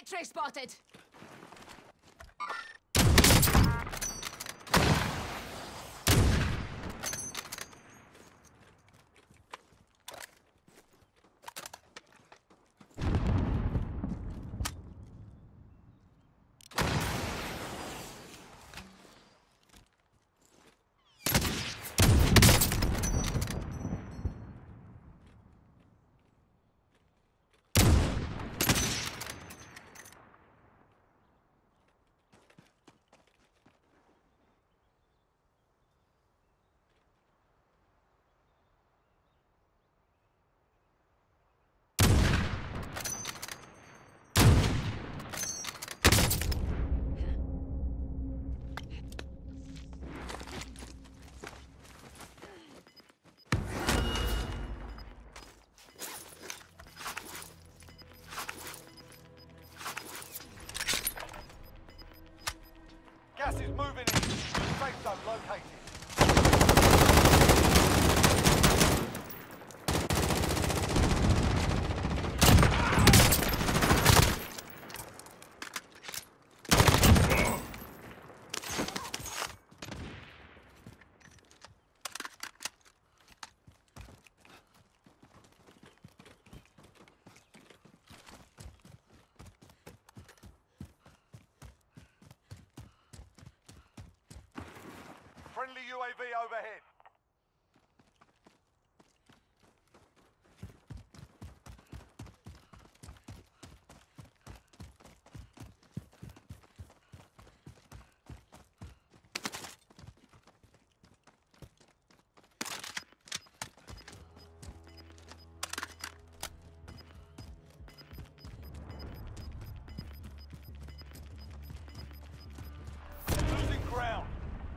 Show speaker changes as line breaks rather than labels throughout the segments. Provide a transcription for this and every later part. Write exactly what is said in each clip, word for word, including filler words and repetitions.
X-ray spotted!
Gas is moving in. Safe zone located. Friendly U A V overhead. Losing ground.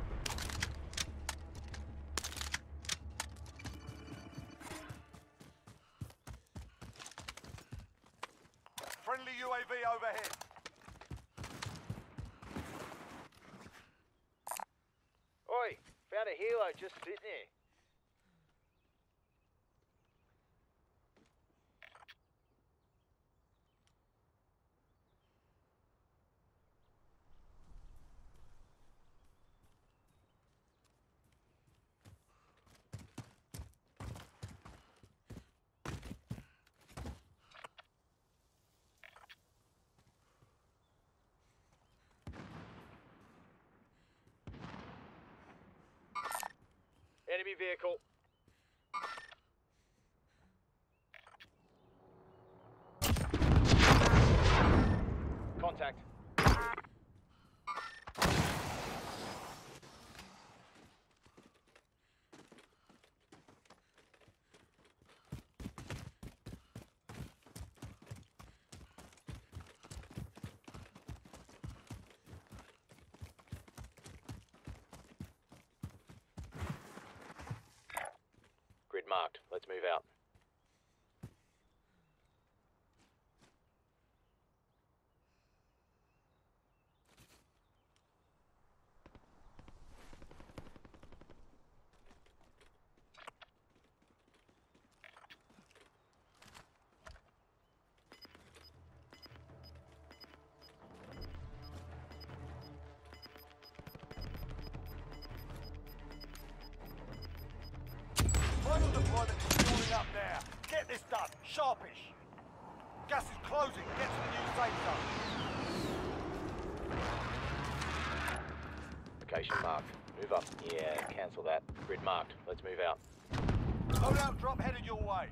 Friendly U A V overhead.
Oi, found a helo just sitting here. Enemy vehicle. Contact. Grid marked. Let's move out.
Final deployment is building up now. Get this done. Sharpish. Gas is closing. Get to the new safe zone.
Location marked. Move up. Yeah, cancel that. Grid marked. Let's move out.
Loadout drop headed your way.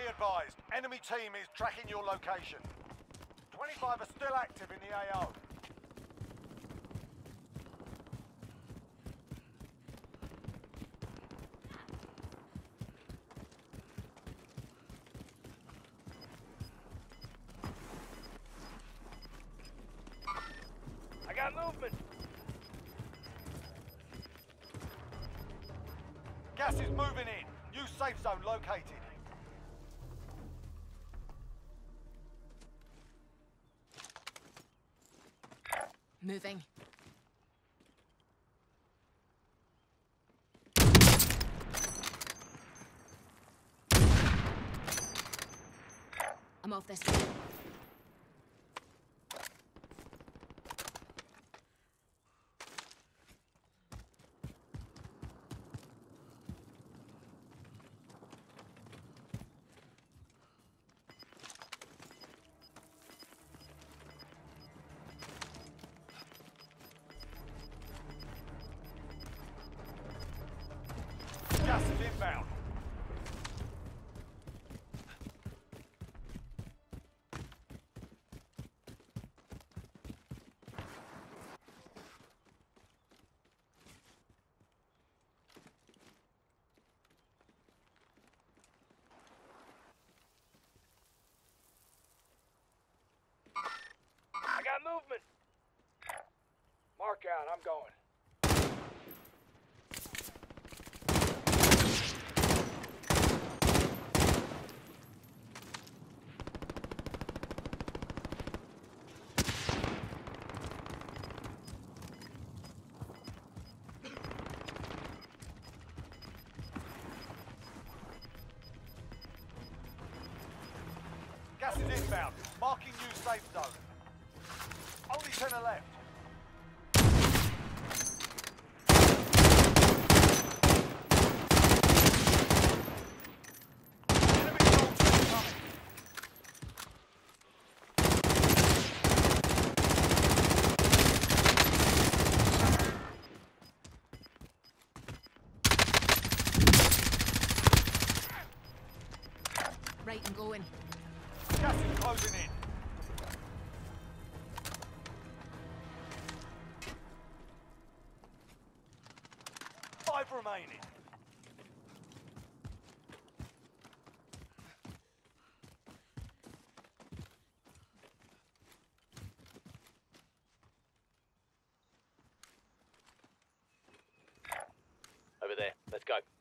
advised, enemy team is tracking your location. twenty-five are still active in the A O.
I got movement.
Gas is moving in. New safe zone located.
Moving. I'm off this way.
Gas is inbound.
I got movement. Mark out, I'm going.
Gas is inbound. Marking new safe zone. Only ten are left. Enemy soldiers coming.
Right and going.
Gas is closing in. Five remaining.
Over there. Let's go.